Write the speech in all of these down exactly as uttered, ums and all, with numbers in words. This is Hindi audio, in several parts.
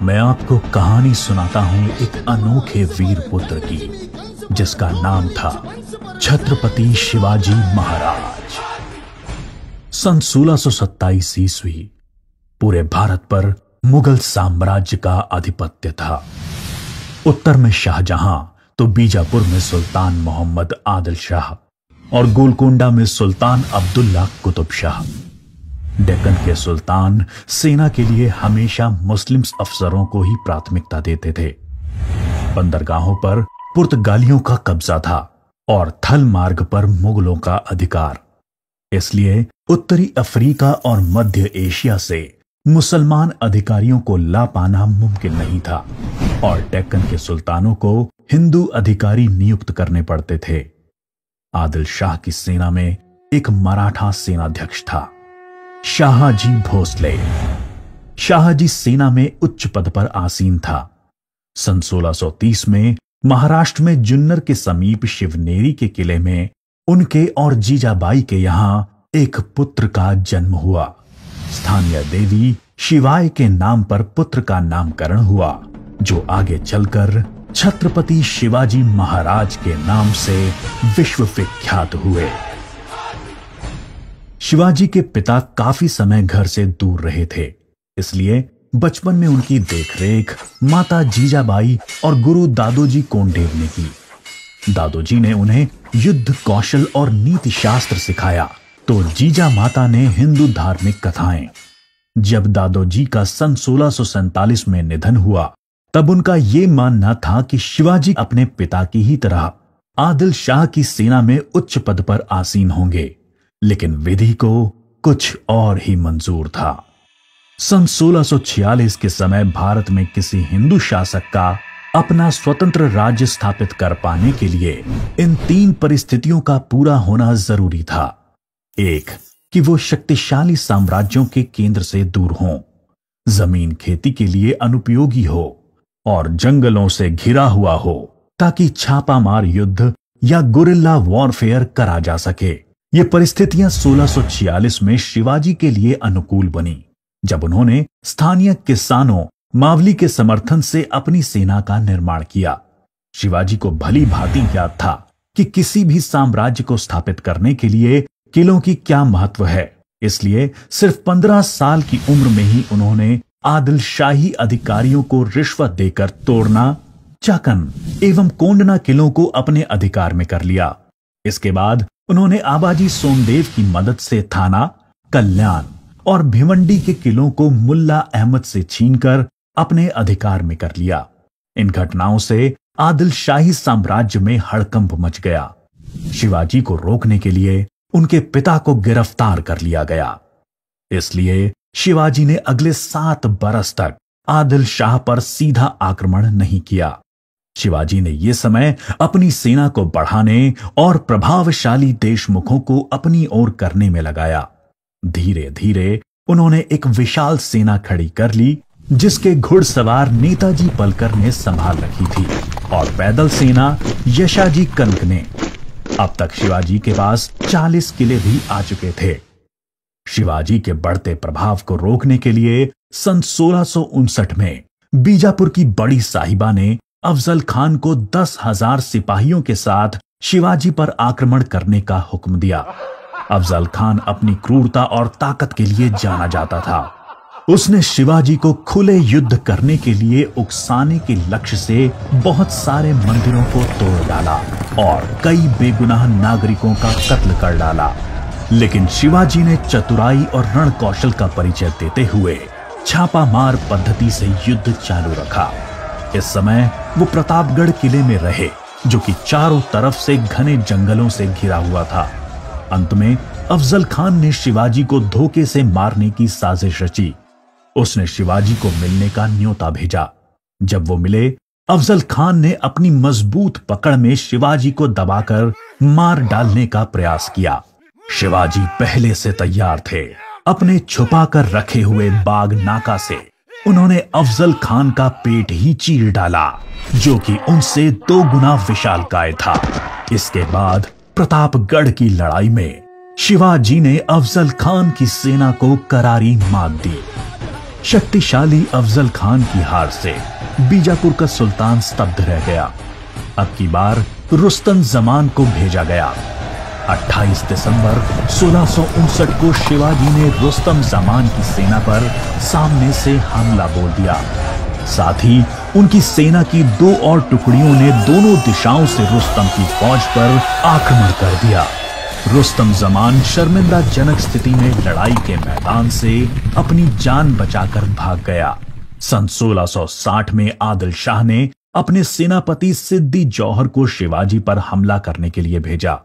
मैं आपको कहानी सुनाता हूं एक अनोखे वीर पुत्र की, जिसका नाम था छत्रपति शिवाजी महाराज। सन सोलह सौ सत्ताईस ईस्वी पूरे भारत पर मुगल साम्राज्य का आधिपत्य था। उत्तर में शाहजहां तो बीजापुर में सुल्तान मोहम्मद आदिल शाह और गोलकोंडा में सुल्तान अब्दुल्ला कुतुब शाह। डेक्कन के सुल्तान सेना के लिए हमेशा मुस्लिम अफसरों को ही प्राथमिकता देते थे। बंदरगाहों पर पुर्तगालियों का कब्जा था और थल मार्ग पर मुगलों का अधिकार। इसलिए उत्तरी अफ्रीका और मध्य एशिया से मुसलमान अधिकारियों को ला पाना मुमकिन नहीं था और डेक्कन के सुल्तानों को हिंदू अधिकारी नियुक्त करने पड़ते थे। आदिल शाह की सेना में एक मराठा सेनाध्यक्ष था, शाहजी भोसले। शाहजी सेना में उच्च पद पर आसीन था। सन सोलह सौ तीस में महाराष्ट्र में जुन्नर के समीप शिवनेरी के किले में उनके और जीजाबाई के यहां एक पुत्र का जन्म हुआ। स्थानीय देवी शिवाय के नाम पर पुत्र का नामकरण हुआ, जो आगे चलकर छत्रपति शिवाजी महाराज के नाम से विश्व विख्यात हुए। शिवाजी के पिता काफी समय घर से दूर रहे थे, इसलिए बचपन में उनकी देखरेख माता जीजाबाई और गुरु दादोजी कोंडेव ने की। दादोजी ने उन्हें युद्ध कौशल और नीति शास्त्र सिखाया, तो जीजा माता ने हिंदू धार्मिक कथाएं। जब दादोजी का सन सोलह सौ सैंतालीस में निधन हुआ, तब उनका यह मानना था कि शिवाजी अपने पिता की ही तरह आदिल शाह की सेना में उच्च पद पर आसीन होंगे, लेकिन विधि को कुछ और ही मंजूर था। सन सोलह सौ छियालीस के समय भारत में किसी हिंदू शासक का अपना स्वतंत्र राज्य स्थापित कर पाने के लिए इन तीन परिस्थितियों का पूरा होना जरूरी था। एक, कि वो शक्तिशाली साम्राज्यों के केंद्र से दूर हों, जमीन खेती के लिए अनुपयोगी हो और जंगलों से घिरा हुआ हो, ताकि छापामार युद्ध या गुरिल्ला वॉरफेयर करा जा सके। ये परिस्थितियां सोलह सौ छियालीस में शिवाजी के लिए अनुकूल बनी, जब उन्होंने स्थानीय किसानों मावली के समर्थन से अपनी सेना का निर्माण किया। शिवाजी को भली भांति याद था कि किसी भी साम्राज्य को स्थापित करने के लिए किलों की क्या महत्व है, इसलिए सिर्फ पंद्रह साल की उम्र में ही उन्होंने आदिल शाही अधिकारियों को रिश्वत देकर तोड़ना, चाकन एवं कोंडना किलों को अपने अधिकार में कर लिया। इसके बाद उन्होंने आबाजी सोमदेव की मदद से थाना, कल्याण और भिवंडी के किलों को मुल्ला अहमद से छीनकर अपने अधिकार में कर लिया। इन घटनाओं से आदिल शाही साम्राज्य में हड़कंप मच गया। शिवाजी को रोकने के लिए उनके पिता को गिरफ्तार कर लिया गया। इसलिए शिवाजी ने अगले सात बरस तक आदिल शाह पर सीधा आक्रमण नहीं किया। शिवाजी ने यह समय अपनी सेना को बढ़ाने और प्रभावशाली देशमुखों को अपनी ओर करने में लगाया। धीरे धीरे उन्होंने एक विशाल सेना खड़ी कर ली, जिसके घुड़सवार नेताजी पलकर ने संभाल रखी थी और पैदल सेना यशाजी कनक ने। अब तक शिवाजी के पास चालीस किले भी आ चुके थे। शिवाजी के बढ़ते प्रभाव को रोकने के लिए सन सोलह सौ उनसठ में बीजापुर की बड़ी साहिबा ने अफजल खान को दस हजार सिपाहियों के साथ शिवाजी पर आक्रमण करने का हुक्म दिया। अफजल खान अपनी क्रूरता और ताकत के लिए जाना जाता था। उसने शिवाजी को खुले युद्ध करने के लिए उकसाने के लक्ष्य से बहुत सारे मंदिरों को तोड़ डाला और कई बेगुनाह नागरिकों का कत्ल कर डाला। लेकिन शिवाजी ने चतुराई और रण कौशल का परिचय देते हुए छापामार पद्धति से युद्ध चालू रखा। इस समय वो प्रतापगढ़ किले में रहे, जो कि चारों तरफ से घने जंगलों से घिरा हुआ था। अंत में अफजल खान ने शिवाजी को धोखे से मारने की साजिश रची। उसने शिवाजी को मिलने का न्योता भेजा। जब वो मिले, अफजल खान ने अपनी मजबूत पकड़ में शिवाजी को दबाकर मार डालने का प्रयास किया। शिवाजी पहले से तैयार थे। अपने छुपाकर रखे हुए बाग नाका से उन्होंने अफजल खान का पेट ही चीर डाला, जो कि उनसे दो गुना विशालकाय था। इसके बाद प्रतापगढ़ की लड़ाई में शिवाजी ने अफजल खान की सेना को करारी मात दी। शक्तिशाली अफजल खान की हार से बीजापुर का सुल्तान स्तब्ध रह गया। अब की बार रुस्तम जमान को भेजा गया। अट्ठाईस दिसंबर सोलह सौ उनसठ को शिवाजी ने रुस्तम जमान की सेना पर सामने से हमला बोल दिया। साथ ही उनकी सेना की दो और टुकड़ियों ने दोनों दिशाओं से रुस्तम की फौज पर आक्रमण कर दिया। रुस्तम जमान शर्मिंदाजनक स्थिति में लड़ाई के मैदान से अपनी जान बचाकर भाग गया। सन सोलह सौ साठ में आदिल शाह ने अपने सेनापति सिद्दी जौहर को शिवाजी पर हमला करने के लिए भेजा।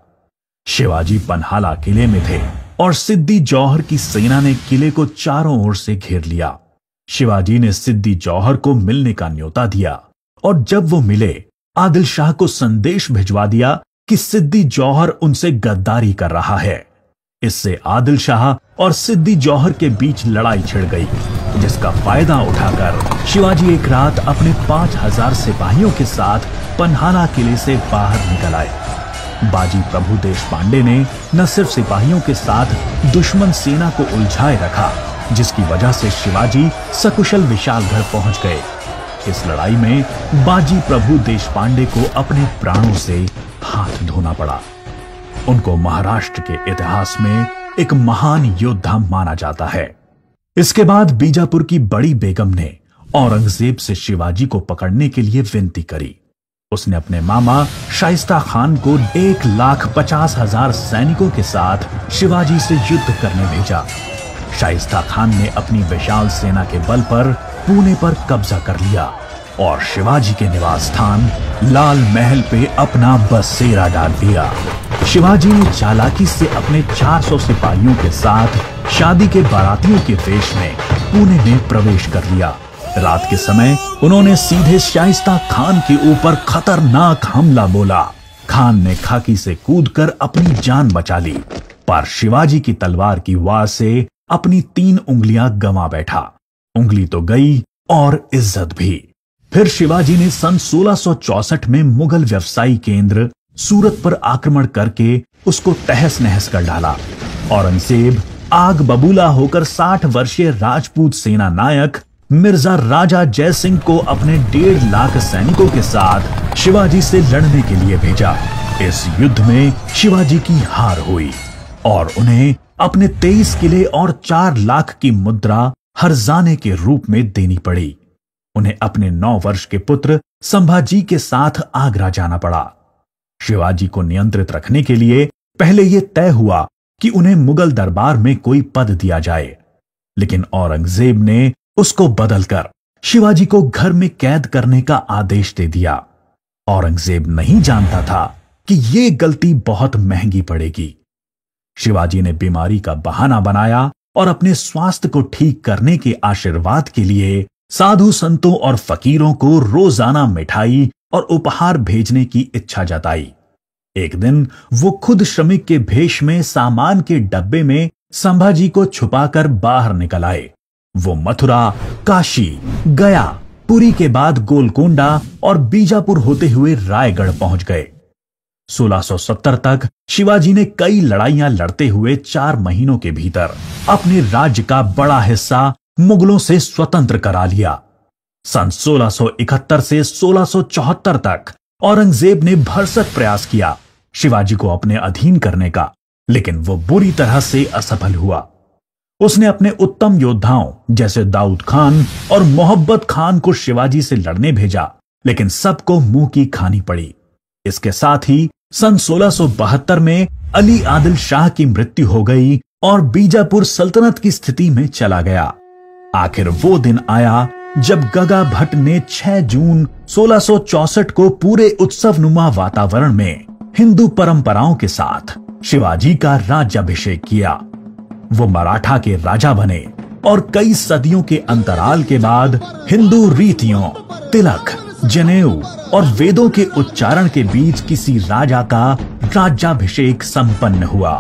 शिवाजी पन्हाला किले में थे और सिद्दी जौहर की सेना ने किले को चारों ओर से घेर लिया। शिवाजी ने सिद्दी जौहर को मिलने का न्योता दिया और जब वो मिले, आदिल शाह को संदेश भिजवा दिया कि सिद्दी जौहर उनसे गद्दारी कर रहा है। इससे आदिल शाह और सिद्दी जौहर के बीच लड़ाई छिड़ गई, जिसका फायदा उठाकर शिवाजी एक रात अपने पांच हजार सिपाहियों के साथ पन्हाला किले से बाहर निकल आए। बाजी प्रभु देशपांडे ने न सिर्फ सिपाहियों के साथ दुश्मन सेना को उलझाए रखा, जिसकी वजह से शिवाजी सकुशल विशालगढ़ पहुंच गए। इस लड़ाई में बाजी प्रभु देशपांडे को अपने प्राणों से हाथ धोना पड़ा। उनको महाराष्ट्र के इतिहास में एक महान योद्धा माना जाता है। इसके बाद बीजापुर की बड़ी बेगम ने औरंगजेब से शिवाजी को पकड़ने के लिए विनती करी। उसने अपने मामा शाइस्ता खान को एक लाख पचास हजार सैनिकों के साथ शिवाजी से युद्ध करने भेजा। शाइस्ता खान ने अपनी विशाल सेना के बल पर पुणे पर कब्जा कर लिया और शिवाजी के निवास स्थान लाल महल पे अपना बसेरा डाल दिया। शिवाजी ने चालाकी से अपने चार सौ सिपाहियों के साथ शादी के बारातियों के वेश में पुणे में प्रवेश कर लिया। रात के समय उन्होंने सीधे शाइस्ता खान के ऊपर खतरनाक हमला बोला। खान ने खाकी से कूदकर अपनी जान बचा ली, पर शिवाजी की तलवार की वार से अपनी तीन उंगलियां गंवा बैठा। उंगली तो गई और इज्जत भी। फिर शिवाजी ने सन सोलह सौ चौसठ में मुगल व्यवसायी केंद्र सूरत पर आक्रमण करके उसको तहस नहस कर डाला। औरंगजेब आग बबूला होकर साठ वर्षीय राजपूत सेना नायक मिर्जा राजा जय सिंह को अपने डेढ़ लाख सैनिकों के साथ शिवाजी से लड़ने के लिए भेजा। इस युद्ध में शिवाजी की हार हुई और उन्हें अपने तेईस किले और चार लाख की मुद्रा हर्जाने के रूप में देनी पड़ी। उन्हें अपने नौ वर्ष के पुत्र संभाजी के साथ आगरा जाना पड़ा। शिवाजी को नियंत्रित रखने के लिए पहले यह तय हुआ कि उन्हें मुगल दरबार में कोई पद दिया जाए, लेकिन औरंगजेब ने उसको बदलकर शिवाजी को घर में कैद करने का आदेश दे दिया। औरंगजेब नहीं जानता था कि यह गलती बहुत महंगी पड़ेगी। शिवाजी ने बीमारी का बहाना बनाया और अपने स्वास्थ्य को ठीक करने के आशीर्वाद के लिए साधु संतों और फकीरों को रोजाना मिठाई और उपहार भेजने की इच्छा जताई। एक दिन वो खुद श्रमिक के भेष में सामान के डब्बे में संभाजी को छुपाकर बाहर निकल आए। वो मथुरा, काशी, गया, पुरी के बाद गोलकोंडा और बीजापुर होते हुए रायगढ़ पहुंच गए। सोलह सौ सत्तर तक शिवाजी ने कई लड़ाइयां लड़ते हुए चार महीनों के भीतर अपने राज्य का बड़ा हिस्सा मुगलों से स्वतंत्र करा लिया। सन सोलह सौ इकहत्तर से सोलह सौ चौहत्तर तक औरंगजेब ने भरसक प्रयास किया शिवाजी को अपने अधीन करने का, लेकिन वो बुरी तरह से असफल हुआ। उसने अपने उत्तम योद्धाओं जैसे दाऊद खान और मोहब्बत खान को शिवाजी से लड़ने भेजा, लेकिन सबको मुंह की खानी पड़ी। इसके साथ ही सन सोलह सौ बहत्तर में अली आदिल शाह की मृत्यु हो गई और बीजापुर सल्तनत की स्थिति में चला गया। आखिर वो दिन आया जब गगा भट्ट ने छह जून सोलह सौ चौसठ को पूरे उत्सवनुमा वातावरण में हिंदू परंपराओं के साथ शिवाजी का राज्याभिषेक किया। वो मराठा के राजा बने और कई सदियों के अंतराल के बाद हिंदू रीतियों, तिलक, जनेऊ और वेदों के उच्चारण के बीच किसी राजा का राज्याभिषेक संपन्न हुआ।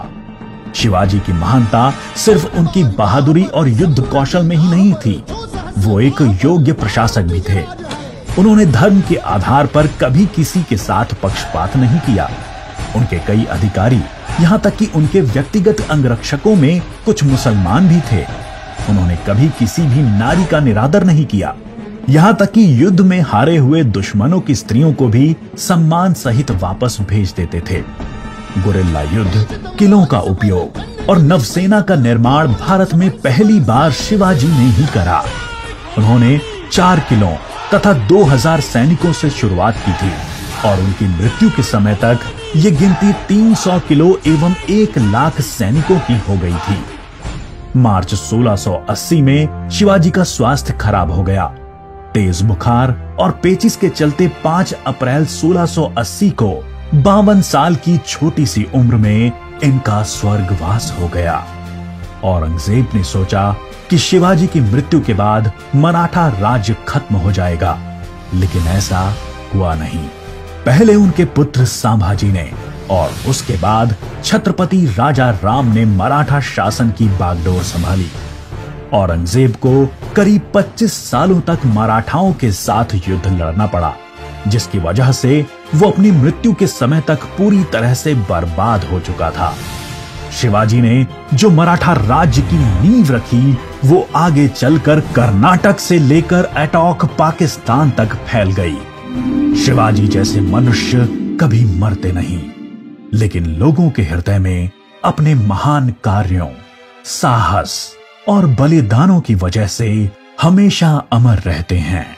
शिवाजी की महानता सिर्फ उनकी बहादुरी और युद्ध कौशल में ही नहीं थी, वो एक योग्य प्रशासक भी थे। उन्होंने धर्म के आधार पर कभी किसी के साथ पक्षपात नहीं किया। उनके कई अधिकारी, यहां तक कि उनके व्यक्तिगत अंगरक्षकों में कुछ मुसलमान भी थे। उन्होंने कभी किसी भी नारी का निरादर नहीं किया। यहां तक कि युद्ध में हारे हुए दुश्मनों की स्त्रियों को भी सम्मान सहित वापस भेज देते थे। गुरिल्ला युद्ध, किलों का उपयोग और नवसेना का निर्माण भारत में पहली बार शिवाजी ने ही करा। उन्होंने चार किलों तथा दो हज़ार सैनिकों से शुरुआत की थी और उनकी मृत्यु के समय तक ये गिनती तीन सौ किलो एवं एक लाख सैनिकों की हो गई थी। मार्च सोलह सौ अस्सी में शिवाजी का स्वास्थ्य खराब हो गया। तेज बुखार और पेचिस के चलते पाँच अप्रैल सोलह सौ अस्सी को बावन साल की छोटी सी उम्र में इनका स्वर्गवास हो गया। औरंगजेब ने सोचा कि शिवाजी की मृत्यु के बाद मराठा राज्य खत्म हो जाएगा, लेकिन ऐसा हुआ नहीं। पहले उनके पुत्र संभाजी ने और उसके बाद छत्रपति राजा राम ने मराठा शासन की बागडोर संभाली। औरंगजेब को करीब पच्चीस सालों तक मराठाओं के साथ युद्ध लड़ना पड़ा, जिसकी वजह से वो अपनी मृत्यु के समय तक पूरी तरह से बर्बाद हो चुका था। शिवाजी ने जो मराठा राज्य की नींव रखी, वो आगे चलकर कर्नाटक से लेकर अटॉक पाकिस्तान तक फैल गई। शिवाजी जैसे मनुष्य कभी मरते नहीं, लेकिन लोगों के हृदय में अपने महान कार्यों, साहस और बलिदानों की वजह से हमेशा अमर रहते हैं।